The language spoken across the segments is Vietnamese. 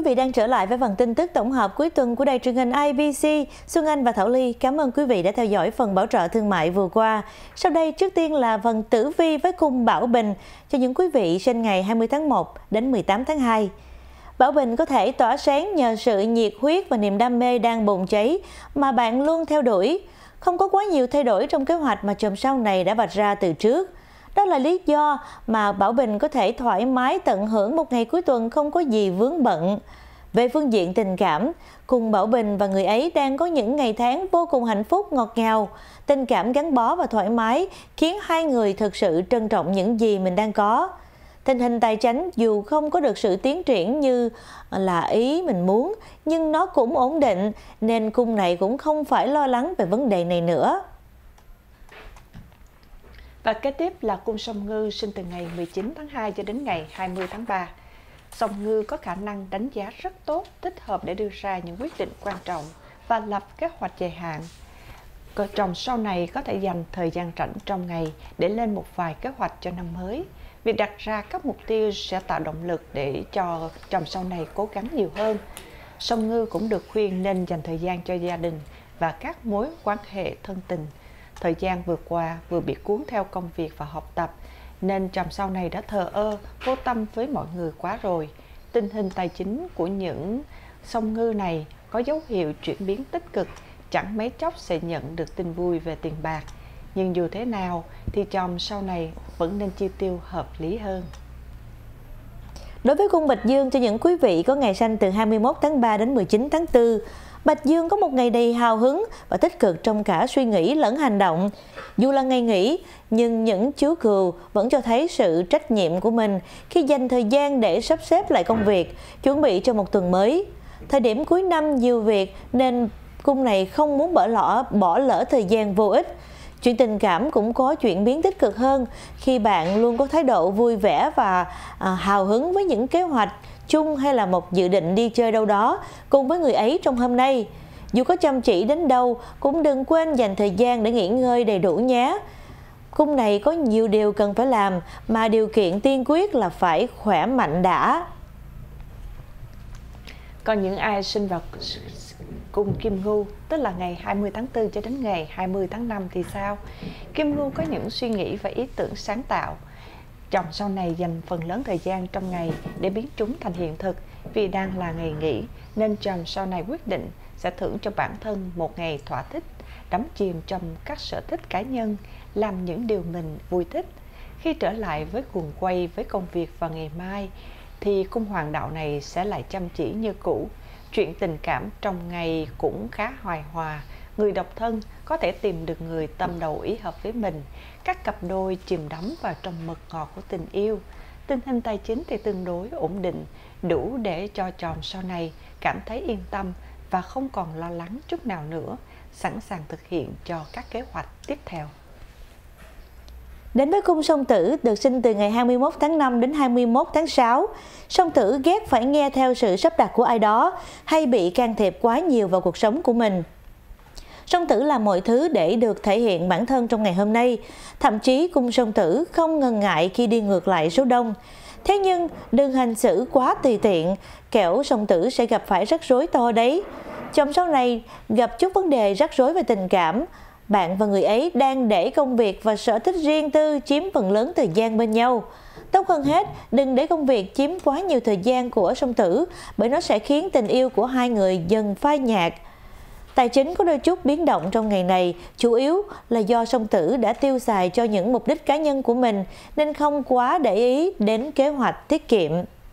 vị đang trở lại với phần tin tức tổng hợp cuối tuần của đài truyền hình IBC. Xuân Anh và Thảo Ly cảm ơn quý vị đã theo dõi phần bảo trợ thương mại vừa qua. Sau đây, trước tiên là phần tử vi với cung Bảo Bình cho những quý vị sinh ngày 20 tháng 1 đến 18 tháng 2. Bảo Bình có thể tỏa sáng nhờ sự nhiệt huyết và niềm đam mê đang bùng cháy mà bạn luôn theo đuổi. Không có quá nhiều thay đổi trong kế hoạch mà chòm sao này đã vạch ra từ trước. Đó là lý do mà Bảo Bình có thể thoải mái tận hưởng một ngày cuối tuần không có gì vướng bận. Về phương diện tình cảm, cùng Bảo Bình và người ấy đang có những ngày tháng vô cùng hạnh phúc ngọt ngào. Tình cảm gắn bó và thoải mái khiến hai người thực sự trân trọng những gì mình đang có. Tình hình tài chánh dù không có được sự tiến triển như là ý mình muốn, nhưng nó cũng ổn định, nên cung này cũng không phải lo lắng về vấn đề này nữa. Và kế tiếp là cung Song Ngư sinh từ ngày 19 tháng 2 cho đến ngày 20 tháng 3. Song Ngư có khả năng đánh giá rất tốt, thích hợp để đưa ra những quyết định quan trọng và lập kế hoạch dài hạn. Chòm sao này có thể dành thời gian rảnh trong ngày để lên một vài kế hoạch cho năm mới. Việc đặt ra các mục tiêu sẽ tạo động lực để cho chòm sao này cố gắng nhiều hơn. Song Ngư cũng được khuyên nên dành thời gian cho gia đình và các mối quan hệ thân tình. Thời gian vừa qua vừa bị cuốn theo công việc và học tập, nên chòm sao này đã thờ ơ, vô tâm với mọi người quá rồi. Tình hình tài chính của những Song Ngư này có dấu hiệu chuyển biến tích cực, chẳng mấy chốc sẽ nhận được tin vui về tiền bạc. Nhưng dù thế nào thì chòm sao này vẫn nên chi tiêu hợp lý hơn. Đối với cung Bạch Dương, cho những quý vị có ngày sanh từ 21 tháng 3 đến 19 tháng 4, Bạch Dương có một ngày đầy hào hứng và tích cực trong cả suy nghĩ lẫn hành động. Dù là ngày nghỉ, nhưng những chú cừu vẫn cho thấy sự trách nhiệm của mình khi dành thời gian để sắp xếp lại công việc, chuẩn bị cho một tuần mới. Thời điểm cuối năm nhiều việc nên cung này không muốn bỏ lỡ thời gian vô ích. Chuyện tình cảm cũng có chuyển biến tích cực hơn khi bạn luôn có thái độ vui vẻ và hào hứng với những kế hoạch chung hay là một dự định đi chơi đâu đó cùng với người ấy trong hôm nay. Dù có chăm chỉ đến đâu cũng đừng quên dành thời gian để nghỉ ngơi đầy đủ nhé. Cung này có nhiều điều cần phải làm mà điều kiện tiên quyết là phải khỏe mạnh đã. Còn những ai sinh vào cung Kim Ngưu, tức là ngày 20 tháng 4 cho đến ngày 20 tháng 5 thì sao? Kim Ngưu có những suy nghĩ và ý tưởng sáng tạo. Chòm sao này dành phần lớn thời gian trong ngày để biến chúng thành hiện thực. Vì đang là ngày nghỉ nên chòm sao này quyết định sẽ thưởng cho bản thân một ngày thỏa thích, đắm chìm trong các sở thích cá nhân, làm những điều mình vui thích. Khi trở lại với guồng quay với công việc vào ngày mai thì cung Hoàng đạo này sẽ lại chăm chỉ như cũ. Chuyện tình cảm trong ngày cũng khá hài hòa. Người độc thân có thể tìm được người tâm đầu ý hợp với mình. Các cặp đôi chìm đắm vào trong mật ngọt của tình yêu. Tình hình tài chính thì tương đối ổn định, đủ để cho chòm sao này cảm thấy yên tâm và không còn lo lắng chút nào nữa, sẵn sàng thực hiện cho các kế hoạch tiếp theo. Đến với cung Song Tử được sinh từ ngày 21 tháng 5 đến 21 tháng 6. Song Tử ghét phải nghe theo sự sắp đặt của ai đó hay bị can thiệp quá nhiều vào cuộc sống của mình. Song Tử làm mọi thứ để được thể hiện bản thân trong ngày hôm nay. Thậm chí cung Song Tử không ngần ngại khi đi ngược lại số đông. Thế nhưng đừng hành xử quá tùy tiện, kẻo Song Tử sẽ gặp phải rắc rối to đấy. Chòm sao này gặp chút vấn đề rắc rối về tình cảm. Bạn và người ấy đang để công việc và sở thích riêng tư chiếm phần lớn thời gian bên nhau. Tốt hơn hết, đừng để công việc chiếm quá nhiều thời gian của Song Tử, bởi nó sẽ khiến tình yêu của hai người dần phai nhạt. Tài chính có đôi chút biến động trong ngày này, chủ yếu là do Song Tử đã tiêu xài cho những mục đích cá nhân của mình, nên không quá để ý đến kế hoạch tiết kiệm.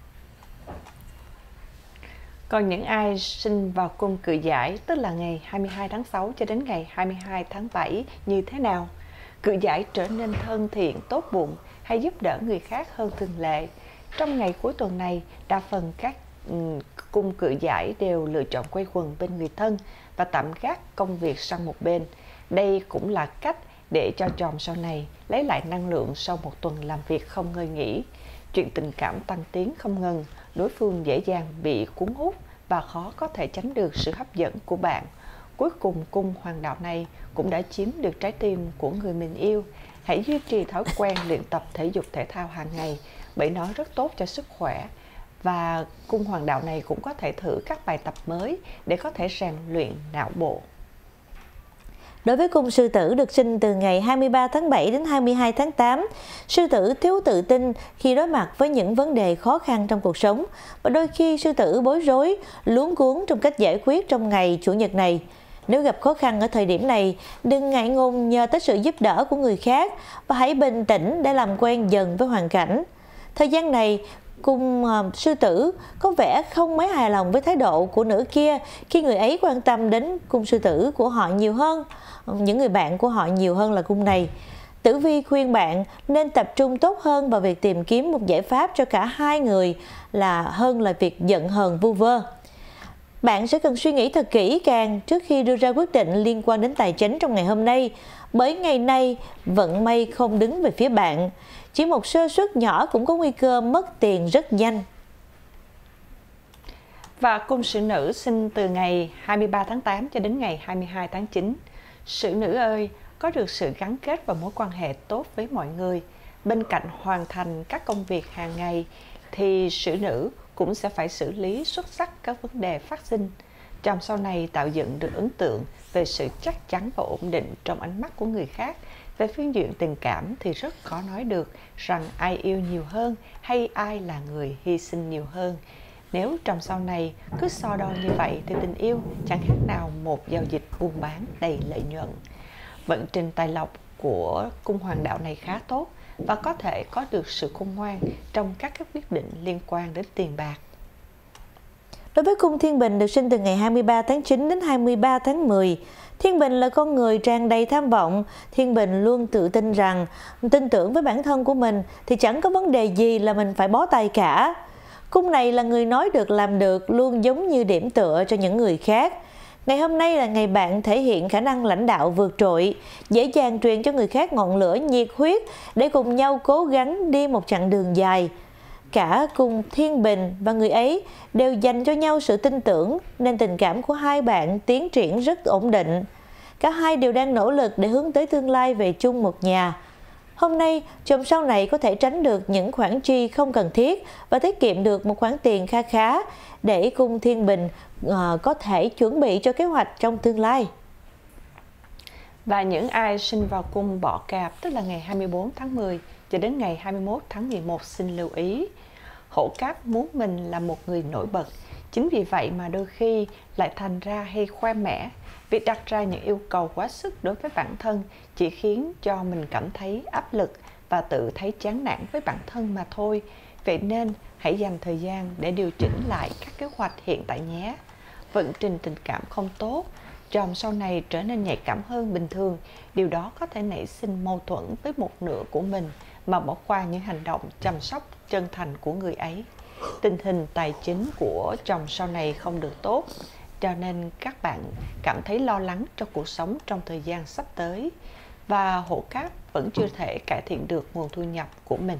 Còn những ai sinh vào cung Cự Giải, tức là ngày 22 tháng 6 cho đến ngày 22 tháng 7 như thế nào? Cự Giải trở nên thân thiện, tốt bụng hay giúp đỡ người khác hơn thường lệ. Trong ngày cuối tuần này, đa phần các cung Cự Giải đều lựa chọn quây quần bên người thân và tạm gác công việc sang một bên. Đây cũng là cách để cho chòm sao này lấy lại năng lượng sau một tuần làm việc không ngơi nghỉ. Chuyện tình cảm tăng tiến không ngừng, đối phương dễ dàng bị cuốn hút và khó có thể tránh được sự hấp dẫn của bạn. Cuối cùng, cung Hoàng đạo này cũng đã chiếm được trái tim của người mình yêu. Hãy duy trì thói quen luyện tập thể dục thể thao hàng ngày, bởi nó rất tốt cho sức khỏe Và cung hoàng đạo này cũng có thể thử các bài tập mới để có thể rèn luyện não bộ. Đối với cung sư tử được sinh từ ngày 23 tháng 7 đến 22 tháng 8, sư tử thiếu tự tin khi đối mặt với những vấn đề khó khăn trong cuộc sống và đôi khi sư tử bối rối, luống cuống trong cách giải quyết trong ngày Chủ nhật này. Nếu gặp khó khăn ở thời điểm này, đừng ngại ngùng nhờ tới sự giúp đỡ của người khác và hãy bình tĩnh để làm quen dần với hoàn cảnh. Thời gian này, cung sư tử có vẻ không mấy hài lòng với thái độ của nữ kia khi người ấy quan tâm đến cung sư tử của họ nhiều hơn, những người bạn của họ nhiều hơn là cung này. Tử vi khuyên bạn nên tập trung tốt hơn vào việc tìm kiếm một giải pháp cho cả hai người hơn là việc giận hờn vu vơ. Bạn sẽ cần suy nghĩ thật kỹ càng trước khi đưa ra quyết định liên quan đến tài chính trong ngày hôm nay, bởi ngày nay vận may không đứng về phía bạn. Chỉ một sơ suất nhỏ cũng có nguy cơ mất tiền rất nhanh. Và cung sử nữ sinh từ ngày 23 tháng 8 cho đến ngày 22 tháng 9. Sử nữ ơi, có được sự gắn kết và mối quan hệ tốt với mọi người. Bên cạnh hoàn thành các công việc hàng ngày, thì sử nữ cũng sẽ phải xử lý xuất sắc các vấn đề phát sinh. Trong sau này tạo dựng được ấn tượng về sự chắc chắn và ổn định trong ánh mắt của người khác. Về phương diện tình cảm thì rất khó nói được rằng ai yêu nhiều hơn hay ai là người hy sinh nhiều hơn. Nếu trong sau này cứ so đo như vậy thì tình yêu chẳng khác nào một giao dịch buôn bán đầy lợi nhuận. Vận trình tài lộc của cung hoàng đạo này khá tốt và có thể có được sự khôn ngoan trong các quyết định liên quan đến tiền bạc. Đối với cung Thiên Bình được sinh từ ngày 23 tháng 9 đến 23 tháng 10, Thiên Bình là con người tràn đầy tham vọng. Thiên Bình luôn tự tin rằng, tin tưởng với bản thân của mình thì chẳng có vấn đề gì là mình phải bó tay cả. Cung này là người nói được làm được, luôn giống như điểm tựa cho những người khác. Ngày hôm nay là ngày bạn thể hiện khả năng lãnh đạo vượt trội, dễ dàng truyền cho người khác ngọn lửa nhiệt huyết để cùng nhau cố gắng đi một chặng đường dài. Cả cung Thiên Bình và người ấy đều dành cho nhau sự tin tưởng, nên tình cảm của hai bạn tiến triển rất ổn định. Cả hai đều đang nỗ lực để hướng tới tương lai về chung một nhà. Hôm nay, chồng sau này có thể tránh được những khoản chi không cần thiết và tiết kiệm được một khoản tiền kha khá để cung Thiên Bình có thể chuẩn bị cho kế hoạch trong tương lai. Và những ai sinh vào cung Bọ Cạp, tức là ngày 24 tháng 10 cho đến ngày 21 tháng 11 xin lưu ý. Hổ Cáp muốn mình là một người nổi bật, chính vì vậy mà đôi khi lại thành ra hay khoe mẽ. Việc đặt ra những yêu cầu quá sức đối với bản thân chỉ khiến cho mình cảm thấy áp lực và tự thấy chán nản với bản thân mà thôi. Vậy nên hãy dành thời gian để điều chỉnh lại các kế hoạch hiện tại nhé. Vận trình tình cảm không tốt, chồng sau này trở nên nhạy cảm hơn bình thường. Điều đó có thể nảy sinh mâu thuẫn với một nửa của mình mà bỏ qua những hành động chăm sóc chân thành của người ấy. Tình hình tài chính của chồng sau này không được tốt, cho nên các bạn cảm thấy lo lắng cho cuộc sống trong thời gian sắp tới. Và Hổ Cáp vẫn chưa thể cải thiện được nguồn thu nhập của mình.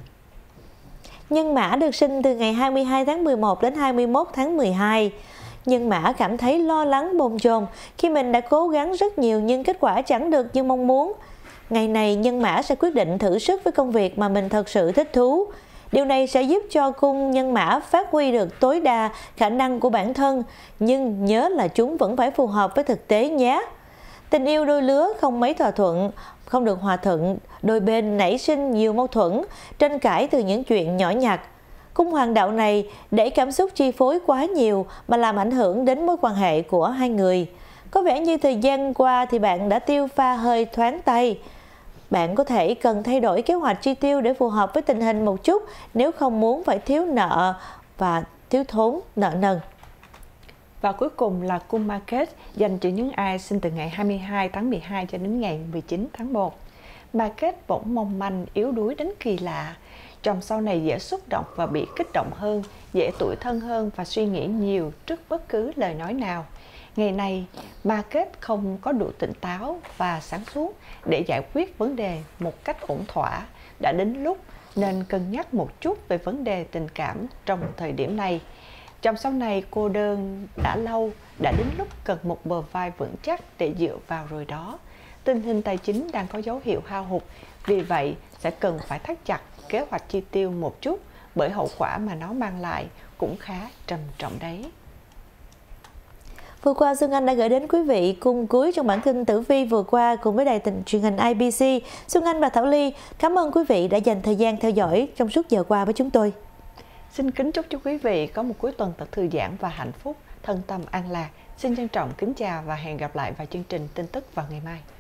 Nhân Mã được sinh từ ngày 22 tháng 11 đến 21 tháng 12. Nhân Mã cảm thấy lo lắng bồn chồn khi mình đã cố gắng rất nhiều nhưng kết quả chẳng được như mong muốn. Ngày này, Nhân Mã sẽ quyết định thử sức với công việc mà mình thật sự thích thú. Điều này sẽ giúp cho cung Nhân Mã phát huy được tối đa khả năng của bản thân, nhưng nhớ là chúng vẫn phải phù hợp với thực tế nhé. Tình yêu đôi lứa không mấy thỏa thuận, không được hòa thuận, đôi bên nảy sinh nhiều mâu thuẫn, tranh cãi từ những chuyện nhỏ nhặt. Cung hoàng đạo này để cảm xúc chi phối quá nhiều mà làm ảnh hưởng đến mối quan hệ của hai người. Có vẻ như thời gian qua thì bạn đã tiêu pha hơi thoáng tay. Bạn có thể cần thay đổi kế hoạch chi tiêu để phù hợp với tình hình một chút nếu không muốn phải thiếu nợ và thiếu thốn nợ nần. Và cuối cùng là cung Ma Kết dành cho những ai sinh từ ngày 22 tháng 12 cho đến ngày 19 tháng 1. Ma Kết bỗng mong manh, yếu đuối đến kỳ lạ. Chồng sau này dễ xúc động và bị kích động hơn, dễ tủi thân hơn và suy nghĩ nhiều trước bất cứ lời nói nào. Ngày này, Ma Kết không có đủ tỉnh táo và sáng suốt để giải quyết vấn đề một cách ổn thỏa. Đã đến lúc nên cân nhắc một chút về vấn đề tình cảm trong thời điểm này. Chồng sau này cô đơn đã lâu, đã đến lúc cần một bờ vai vững chắc để dựa vào rồi đó. Tình hình tài chính đang có dấu hiệu hao hụt, vì vậy sẽ cần phải thắt chặt kế hoạch chi tiêu một chút, bởi hậu quả mà nó mang lại cũng khá trầm trọng đấy. Vừa qua, Xuân Anh đã gửi đến quý vị cung cuối trong bản tin tử vi vừa qua cùng với đài truyền hình IBC. Xuân Anh và Thảo Ly cảm ơn quý vị đã dành thời gian theo dõi trong suốt giờ qua với chúng tôi. Xin kính chúc cho quý vị có một cuối tuần thật thư giãn và hạnh phúc, thân tâm an lạc. Xin trân trọng kính chào và hẹn gặp lại vào chương trình tin tức vào ngày mai.